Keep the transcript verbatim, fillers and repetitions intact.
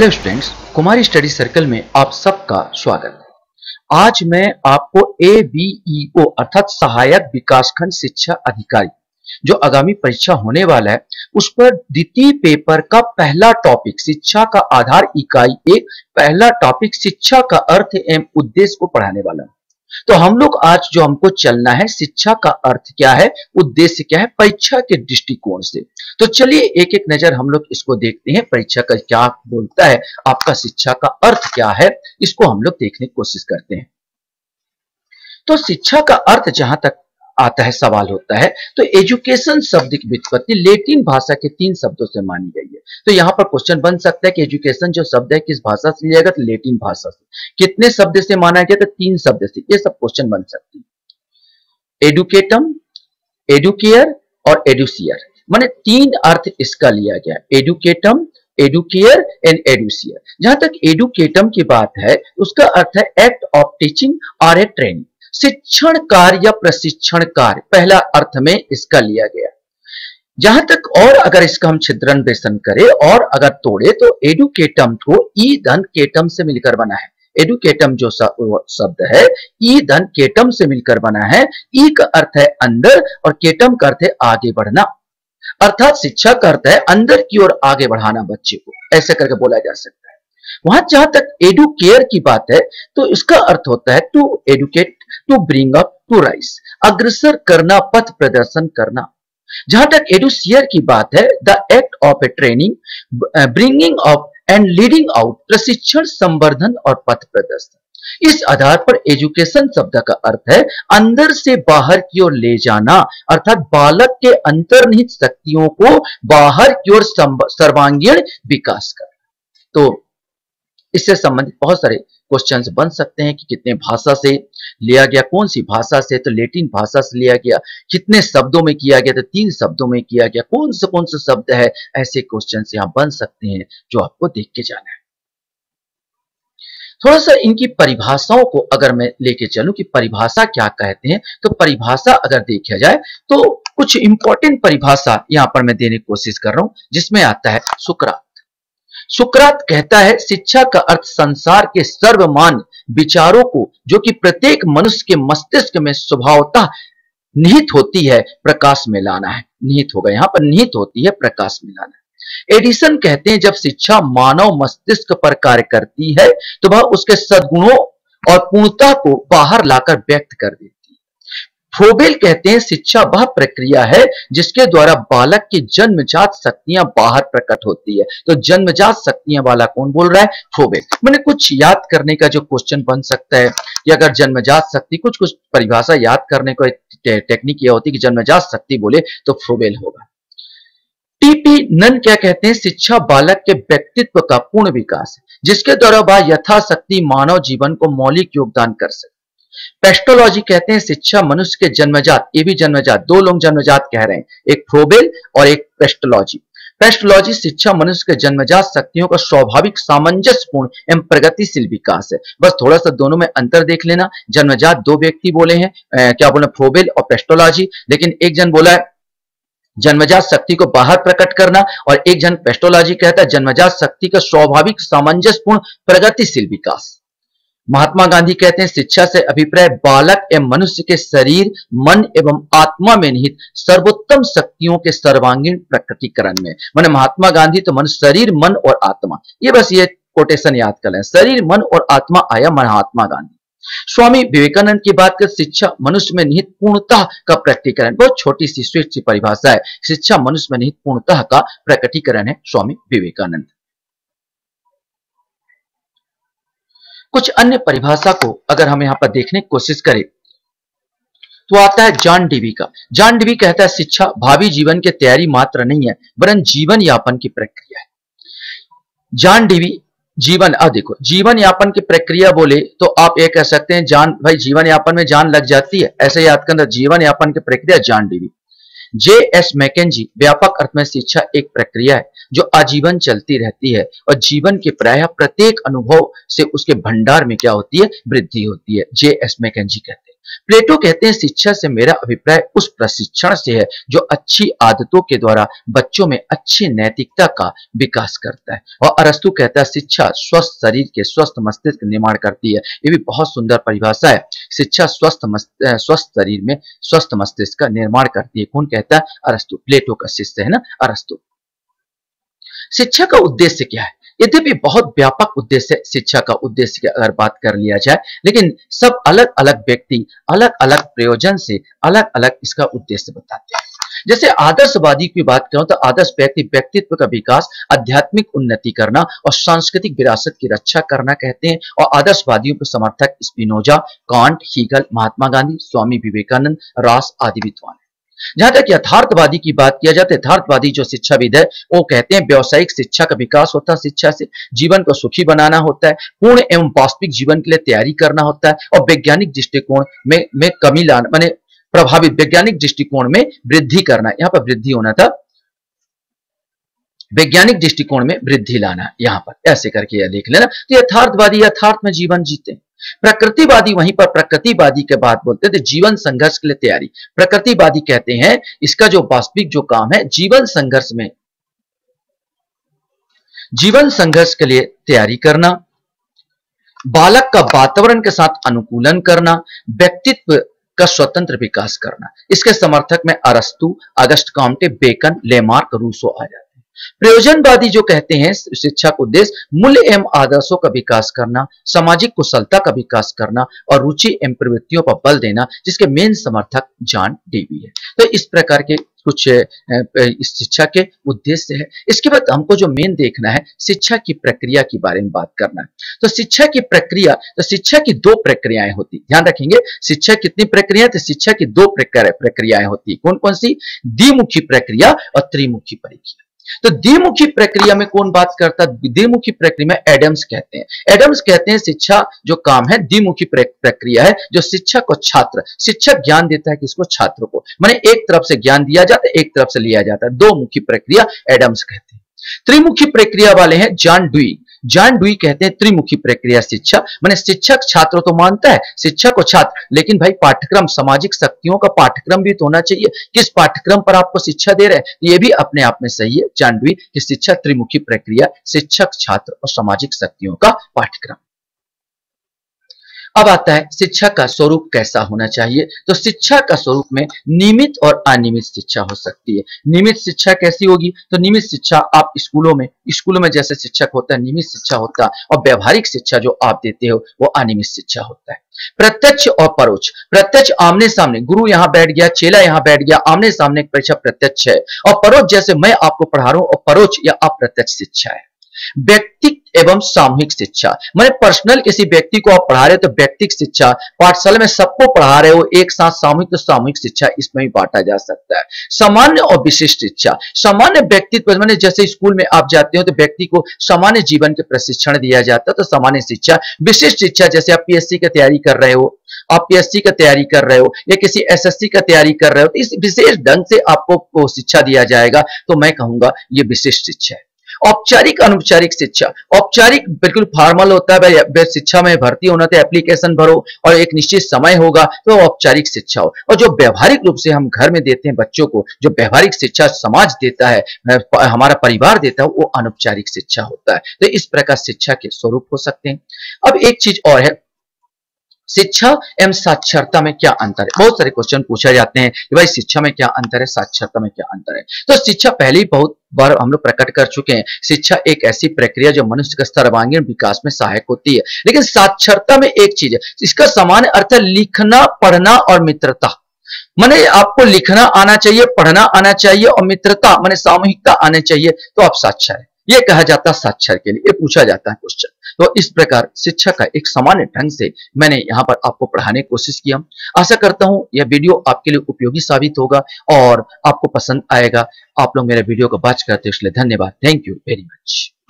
Hello students, Kumari study circle में आप सबका स्वागत है। आज मैं आपको ए बी ई ओ अर्थात सहायक विकासखंड शिक्षा अधिकारी जो आगामी परीक्षा होने वाला है उस पर द्वितीय पेपर का पहला टॉपिक शिक्षा का आधार इकाई एक पहला टॉपिक शिक्षा का अर्थ एवं उद्देश्य को पढ़ाने वाला हूं। तो हम लोग आज जो हमको चलना है शिक्षा का अर्थ क्या है, उद्देश्य क्या है परीक्षा के दृष्टिकोण से। तो चलिए एक एक नजर हम लोग इसको देखते हैं, परीक्षा का क्या बोलता है, आपका शिक्षा का अर्थ क्या है, इसको हम लोग देखने की कोशिश करते हैं। तो शिक्षा का अर्थ जहां तक आता है सवाल होता है तो एजुकेशन शब्द की व्युत्पत्ति लैटिन भाषा के तीन शब्दों से मानी गई है। तो यहां पर क्वेश्चन बन सकता है कि एजुकेशन जो शब्द है किस भाषा से लिया गया, तो लैटिन भाषा से। कितने शब्द से माना गया, तो तीन शब्द से। ये सब क्वेश्चन बन सकते हैं। एडुकेटम, एडुकेयर और एडुसियर, माने तीन अर्थ इसका लिया गया। एडुकेटम, एडुकेयर एंड एडुसियर। जहां तक एडुकेटम की बात है उसका अर्थ है एक्ट ऑफ टीचिंग और ए ट्रेनिंग, शिक्षण कार्य या प्रशिक्षण कार्य, पहला अर्थ में इसका लिया गया। जहां तक और अगर इसका हम छिद्रन्वेषण करें और अगर तोड़े तो एडुकेटम को ई धन केटम से मिलकर बना है। एडुकेटम जो शब्द है ई धन केटम से मिलकर बना है। ई का अर्थ है अंदर और केटम का अर्थ है आगे बढ़ना, अर्थात शिक्षा का अर्थ है अंदर की ओर आगे बढ़ाना बच्चे को, ऐसे करके बोला जा सकता है। वहां जहां तक एडुकेयर की बात है तो इसका अर्थ होता है to educate, to bring up, to raise, अग्रसर करना, पथ प्रदर्शन करना। जहां तक एडुसियर की बात है the act of a training, bringing up and leading out, प्रशिक्षण, संवर्धन और पथ प्रदर्शन। इस आधार पर एजुकेशन शब्द का अर्थ है अंदर से बाहर की ओर ले जाना, अर्थात बालक के अंतर्निहित शक्तियों को बाहर की ओर सर्वांगीण विकास करना। तो इससे संबंधित बहुत सारे क्वेश्चंस बन सकते हैं कि कितने भाषा से लिया गया, कौन सी भाषा से, तो लैटिन भाषा से लिया गया। कितने शब्दों में किया गया, तो तीन शब्दों में किया गया। कौन से कौन से शब्द है, ऐसे क्वेश्चंस यहां बन सकते हैं जो आपको देख के जाना है। थोड़ा सा इनकी परिभाषाओं को अगर मैं लेके चलूं कि परिभाषा क्या कहते हैं, तो परिभाषा अगर देखा जाए तो कुछ इंपॉर्टेंट परिभाषा यहां पर मैं देने की कोशिश कर रहा हूं, जिसमें आता है सुकरात। सुकरात कहता है शिक्षा का अर्थ संसार के सर्वमान्य विचारों को जो कि प्रत्येक मनुष्य के मस्तिष्क में स्वभावतः निहित होती है प्रकाश में लाना है। निहित होगा, यहां पर निहित होती है, प्रकाश में लाना है। एडिसन कहते हैं जब शिक्षा मानव मस्तिष्क पर कार्य करती है तो वह उसके सद्गुणों और पूर्णता को बाहर लाकर व्यक्त कर देती है। फ्रोबेल कहते हैं शिक्षा वह प्रक्रिया है जिसके द्वारा बालक की जन्मजात शक्तियां बाहर प्रकट होती है। तो जन्मजात शक्तियां वाला कौन बोल रहा है, फ्रोबेल। मैंने कुछ याद करने का जो क्वेश्चन बन सकता है कि अगर जन्मजात शक्ति, कुछ कुछ परिभाषा याद करने को टेक्निक यह होती है कि जन्मजात शक्ति बोले तो फ्रोबेल होगा। टीपी नन क्या कहते हैं, शिक्षा बालक के व्यक्तित्व का पूर्ण विकास है जिसके द्वारा वह यथाशक्ति मानव जीवन को मौलिक योगदान कर सके। पेस्टोलॉजी कहते हैं शिक्षा मनुष्य के जन्मजात, ये भी जन्मजात, दो लोग जन्मजात कह रहे हैं, एक फ्रोबेल और एक पेस्टोलॉजी। पेस्टोलॉजी शिक्षा मनुष्य के जन्मजात शक्तियों का स्वाभाविक सामंजस्यपूर्ण एवं प्रगतिशील विकास है। बस थोड़ा सा दोनों में अंतर देख लेना। जन्मजात दो व्यक्ति बोले हैं, क्या बोले, फ्रोबेल और पेस्टोलॉजी, लेकिन एक जन बोला है जन्मजात शक्ति को बाहर प्रकट करना और एक जन पेस्टोलॉजी कहता है जन्मजात शक्ति का स्वाभाविक सामंजस्यपूर्ण प्रगतिशील विकास। महात्मा गांधी कहते हैं शिक्षा से अभिप्राय बालक एवं मनुष्य के शरीर, मन एवं आत्मा में निहित सर्वोत्तम शक्तियों के सर्वांगीण प्रकटीकरण में। माने महात्मा गांधी तो मनुष्य शरीर, मन और आत्मा, ये बस ये कोटेशन याद कर लें, शरीर, मन और आत्मा आया महात्मा गांधी। स्वामी विवेकानंद की बात कर शिक्षा मनुष्य में निहित पूर्णता का प्रकटीकरण, बहुत छोटी सी स्वीट सी परिभाषा है, शिक्षा मनुष्य में निहित पूर्णता का प्रकटीकरण है, स्वामी विवेकानंद। कुछ अन्य परिभाषा को अगर हम यहां पर देखने की कोशिश करें तो आता है जॉन डीवी का। जॉन डीवी कहता है शिक्षा भावी जीवन की तैयारी मात्र नहीं है वरन जीवन यापन की प्रक्रिया है। जॉन डीवी जीवन, अब देखो जीवन यापन की प्रक्रिया बोले तो आप ये कह सकते हैं जान, भाई जीवन यापन में जान लग जाती है, ऐसे याद करना, जीवन यापन की प्रक्रिया John Dewey. J S Mackenzie व्यापक अर्थ में शिक्षा एक प्रक्रिया है जो आजीवन चलती रहती है और जीवन के प्रायः प्रत्येक अनुभव से उसके भंडार में क्या होती है, वृद्धि होती है। जे एस मैकेंजी कहते हैं प्लेटो कहते हैं शिक्षा से मेरा अभिप्राय उस प्रशिक्षण से है जो अच्छी आदतों के द्वारा बच्चों में अच्छी नैतिकता का विकास करता है। और अरस्तु कहता है शिक्षा स्वस्थ शरीर के स्वस्थ मस्तिष्क का निर्माण करती है। ये भी बहुत सुंदर परिभाषा है। शिक्षा स्वस्थ स्वस्थ शरीर में स्वस्थ मस्तिष्क का निर्माण करती है। कौन कहता है? अरस्तु, प्लेटो का शिष्य है ना अरस्तु। शिक्षा का उद्देश्य क्या है? यद्यपि बहुत व्यापक उद्देश्य शिक्षा का उद्देश्य की अगर बात कर लिया जाए, लेकिन सब अलग अलग व्यक्ति अलग अलग प्रयोजन से अलग अलग इसका उद्देश्य बताते हैं। जैसे आदर्शवादी की बात करूं तो आदर्श व्यक्ति व्यक्तित्व का विकास, आध्यात्मिक उन्नति करना और सांस्कृतिक विरासत की रक्षा करना कहते हैं। और आदर्शवादियों के समर्थक Spinoza, Kant, Hegel, Mahatma Gandhi, Swami Vivekananda, Ross आदि विद्वान। जहां तक यथार्थवादी की बात किया जाए, यथार्थवादी जो शिक्षाविद है वो कहते हैं व्यावसायिक शिक्षा का विकास होता है, शिक्षा से जीवन को सुखी बनाना होता है, पूर्ण एवं वास्तविक जीवन के लिए तैयारी करना होता है और वैज्ञानिक दृष्टिकोण में में कमी लाना, माने प्रभावित वैज्ञानिक दृष्टिकोण में वृद्धि करना। यहां पर वृद्धि होना था, वैज्ञानिक दृष्टिकोण में वृद्धि लाना, यहां पर ऐसे करके यह लिख लेना। तो यथार्थवादी यथार्थ में जीवन जीते। प्रकृतिवादी वहीं पर प्रकृतिवादी के बात बोलते थे जीवन संघर्ष के लिए तैयारी। प्रकृतिवादी कहते हैं इसका जो वास्तविक जो काम है जीवन संघर्ष में जीवन संघर्ष के लिए तैयारी करना, बालक का वातावरण के साथ अनुकूलन करना, व्यक्तित्व का स्वतंत्र विकास करना। इसके समर्थक में अरस्तु, Auguste Comte, Bacon, Lamarck, Rousseau आ जाते हैं। प्रयोजनवादी जो कहते हैं शिक्षा का उद्देश्य मूल्य एवं आदर्शों का विकास करना, सामाजिक कुशलता का विकास करना और रुचि एवं प्रवृत्तियों पर बल देना, जिसके मेन समर्थक जॉन डेवी है। तो इस प्रकार के कुछ इस शिक्षा के उद्देश्य है। इसके बाद हमको जो मेन देखना है शिक्षा की प्रक्रिया के बारे में बात करना है। तो शिक्षा की प्रक्रिया, तो शिक्षा की दो प्रक्रियाएं होती, ध्यान रखेंगे शिक्षा कितनी प्रक्रिया, तो शिक्षा की दो प्रक्रियाएं होती। कौन कौन सी? द्विमुखी प्रक्रिया और त्रिमुखी प्रक्रिया। तो द्विमुखी प्रक्रिया में कौन बात करता है? द्विमुखी प्रक्रिया में एडम्स कहते हैं। एडम्स कहते हैं शिक्षा जो काम है द्विमुखी प्रक्रिया है, जो शिक्षक को छात्र, शिक्षक ज्ञान देता है किसको? छात्र को। माने एक तरफ से ज्ञान दिया जाता है, एक तरफ से लिया जाता है। दो मुखी प्रक्रिया एडम्स कहते हैं। त्रिमुखी प्रक्रिया वाले हैं जॉन ड्यूई। जॉन ड्यूई कहते हैं त्रिमुखी प्रक्रिया शिक्षा, माने शिक्षक छात्र तो मानता है, शिक्षक को छात्र, लेकिन भाई पाठ्यक्रम, सामाजिक शक्तियों का पाठ्यक्रम भी तो होना चाहिए। किस पाठ्यक्रम पर आपको शिक्षा दे रहे हैं, ये भी अपने आप में सही है जॉन ड्यूई कि शिक्षा त्रिमुखी प्रक्रिया, शिक्षक, छात्र और सामाजिक शक्तियों का पाठ्यक्रम। अब आता है शिक्षा का स्वरूप कैसा होना चाहिए। तो शिक्षा का स्वरूप में नियमित और अनियमित शिक्षा हो सकती है। नियमित शिक्षा कैसी होगी? तो नियमित शिक्षा आप स्कूलों में स्कूलों में जैसे शिक्षक होता है नियमित शिक्षा होता है, और व्यवहारिक शिक्षा जो आप देते हो वो अनियमित शिक्षा होता है। प्रत्यक्ष और परोक्ष। प्रत्यक्ष आमने सामने, गुरु यहां बैठ गया, चेला यहां बैठ गया, आमने सामने एक परीक्षा प्रत्यक्ष है। और परोक्ष जैसे मैं आपको पढ़ा रहा हूं, और परोक्ष या अप्रत्यक्ष शिक्षा है। व्यक्तिक एवं सामूहिक शिक्षा, माने पर्सनल किसी व्यक्ति को आप पढ़ा रहे हो तो व्यक्तिक शिक्षा, पाठशाला में सबको पढ़ा रहे हो एक साथ सामूहिक, तो सामूहिक शिक्षा इसमें भी बांटा जा सकता है। सामान्य और विशिष्ट शिक्षा, सामान्य व्यक्तित्व, माने जैसे स्कूल में आप जाते हो तो व्यक्ति को सामान्य जीवन के प्रशिक्षण दिया जाता है, तो सामान्य शिक्षा। विशिष्ट शिक्षा जैसे आप पीएससी की तैयारी कर रहे हो, आप पीएससी का तैयारी कर रहे हो या किसी एसएससी का तैयारी कर रहे हो, तो इस विशेष ढंग से आपको शिक्षा दिया जाएगा, तो मैं कहूंगा ये विशिष्ट शिक्षा है। औपचारिक अनौपचारिक शिक्षा, औपचारिक बिल्कुल फॉर्मल होता है, भाई शिक्षा में भर्ती होना तो एप्लीकेशन भरो और एक निश्चित समय होगा, तो औपचारिक शिक्षा हो। और जो व्यवहारिक रूप से हम घर में देते हैं बच्चों को, जो व्यवहारिक शिक्षा समाज देता है, हमारा परिवार देता है, वो अनौपचारिक शिक्षा होता है। तो इस प्रकार शिक्षा के स्वरूप हो सकते हैं। अब एक चीज और है, शिक्षा एवं साक्षरता में क्या अंतर है। बहुत सारे क्वेश्चन पूछे जाते हैं कि भाई शिक्षा में क्या अंतर है, साक्षरता में क्या अंतर है। तो शिक्षा पहले ही बहुत बार हम लोग प्रकट कर चुके हैं, शिक्षा एक ऐसी प्रक्रिया जो मनुष्य के सर्वांगीण विकास में सहायक होती है। लेकिन साक्षरता में एक चीज है, इसका सामान्य अर्थ है लिखना, पढ़ना और मित्रता। माने आपको लिखना आना चाहिए, पढ़ना आना चाहिए और मित्रता माने सामूहिकता आने चाहिए, तो आप साक्षर है। ये कहा जाता है साक्षर के लिए, ये पूछा जाता है क्वेश्चन। तो इस प्रकार शिक्षा का एक सामान्य ढंग से मैंने यहाँ पर आपको पढ़ाने की कोशिश किया। आशा करता हूँ यह वीडियो आपके लिए उपयोगी साबित होगा और आपको पसंद आएगा। आप लोग मेरे वीडियो को वॉच करते हो इसलिए धन्यवाद। Thank you very much.